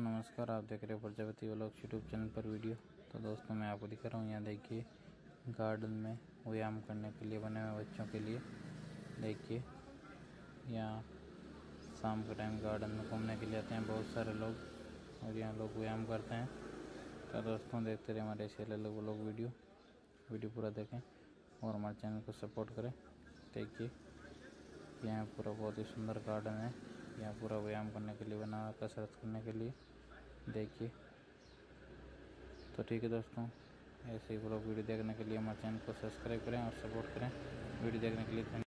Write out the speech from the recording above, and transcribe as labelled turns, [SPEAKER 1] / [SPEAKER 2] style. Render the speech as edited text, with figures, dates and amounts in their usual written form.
[SPEAKER 1] नमस्कार, आप देख रहे हो प्रजापति व्लॉग्स यूट्यूब चैनल पर वीडियो। तो दोस्तों मैं आपको दिखा रहा हूँ, यहाँ देखिए गार्डन में व्यायाम करने के लिए बने हुए बच्चों के लिए। देखिए यहाँ शाम के टाइम गार्डन में घूमने के लिए आते हैं बहुत सारे लोग और यहाँ लोग व्यायाम करते हैं। तो दोस्तों देखते रहे हमारे ऐसे अलग व्लॉग वीडियो पूरा देखें और हमारे चैनल को सपोर्ट करें। देखिए यहाँ पूरा बहुत ही सुंदर गार्डन है, यहाँ पूरा व्यायाम करने के लिए बना हुआ, कसरत करने के लिए। देखिए तो ठीक है दोस्तों, ऐसे ही पूरा वीडियो देखने के लिए हमारे चैनल को सब्सक्राइब करें और सपोर्ट करें। वीडियो देखने के लिए